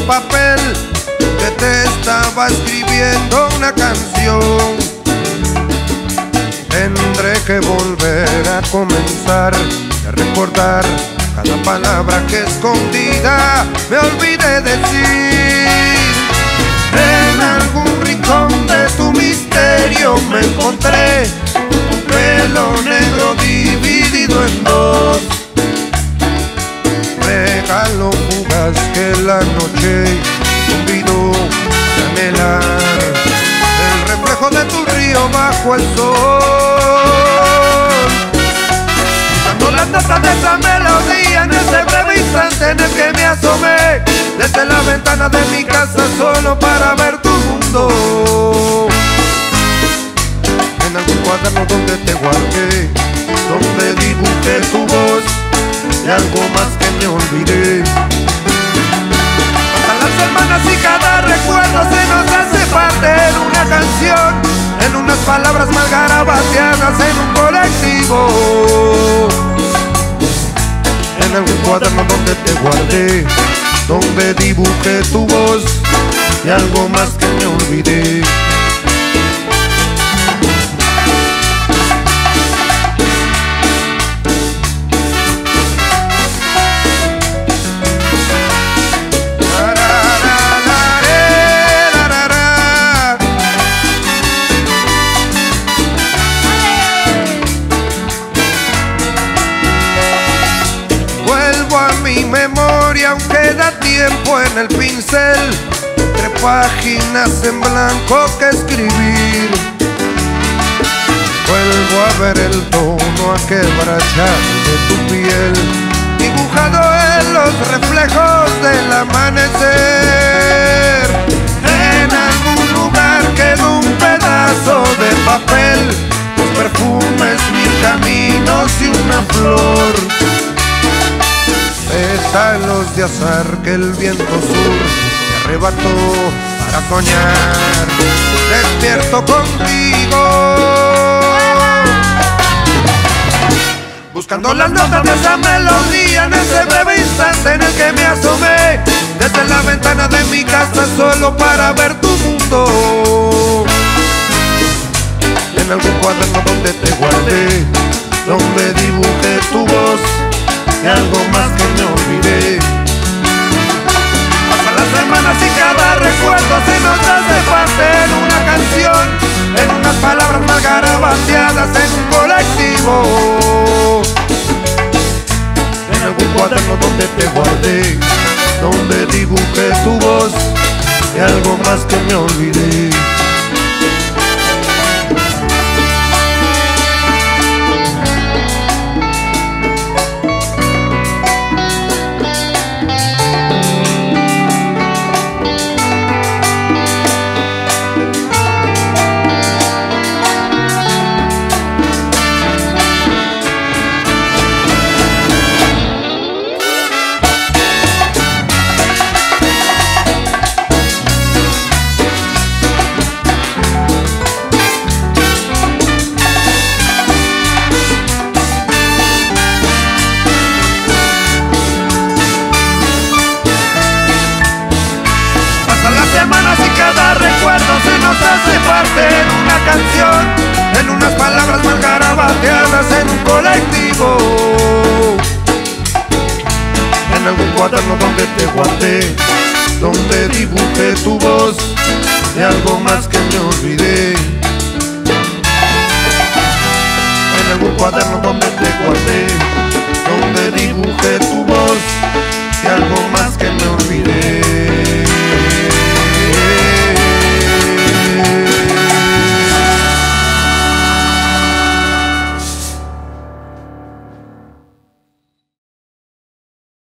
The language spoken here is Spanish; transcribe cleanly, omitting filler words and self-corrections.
papel que te estaba escribiendo una canción. Tendré que volver a comenzar y a recordar cada palabra que escondida me olvidé decir. En algún rincón de tu misterio me encontré un pelo negro dividido en dos. Regalo fugaz que la noche convidó a anhelar el reflejo de tu río bajo el sol. Dando las notas de esa melodía en ese breve instante en el que me asomé desde la ventana de mi casa solo para ver tu mundo. En algún cuaderno donde te guardé, donde dibujé tu voz y algo más que me olvidé. Pasan las semanas y cada recuerdo se nos hace parte en una canción, en unas palabras mal garabateadas en un colectivo. En algún cuaderno donde te guardé, donde dibujé tu voz y algo más que me olvidé. Mi memoria aún queda tiempo en el pincel, entre páginas en blanco que escribir. Vuelvo a ver el tono aquebrachado de tu piel, dibujado en los reflejos del amanecer. En algún lugar quedó un pedazo de papel, tus perfumes, mil caminos y una flor. Pétalos de azar que el viento sur me arrebató para soñar despierto contigo. Buscando las notas de esa melodía en ese breve instante en el que me asomé desde la ventana de mi casa solo para ver tu mundo. En algún cuaderno donde te guardé, donde dibujé tu voz y algo más que me olvidé. Pasan las semanas y cada recuerdo se nos hace parte en una canción, en unas palabras mal garabateadas en un colectivo. En algún cuaderno donde te guardé, donde dibujé tu voz y algo más que me olvidé. Semanas y cada recuerdo se nos hace parte en una canción, en unas palabras mal garabateadas en un colectivo. En algún cuaderno donde te guardé, donde dibujé tu voz y algo más que me olvidé. En algún cuaderno donde